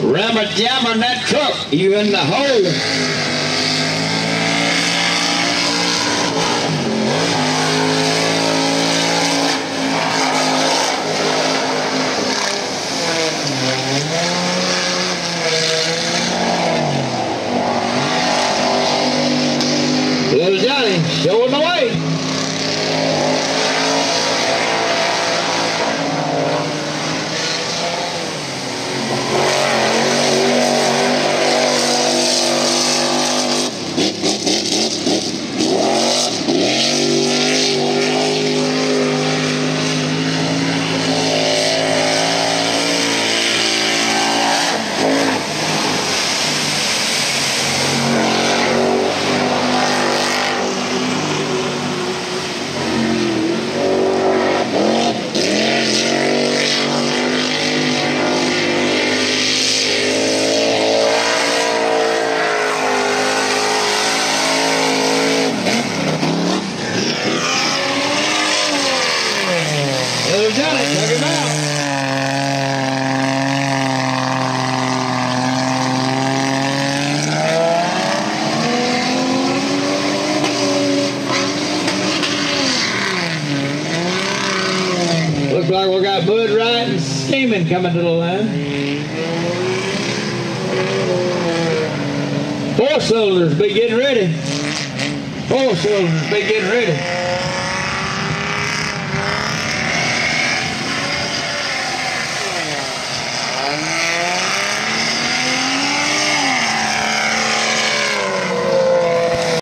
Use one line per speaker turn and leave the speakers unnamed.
Rammer jamming that truck, you in the hole. Little Johnny showing the way. Little Johnny, check him out. Looks like we got Bud Wright and Steeman coming to the line. 4 cylinders be getting ready. 4 cylinders be getting ready.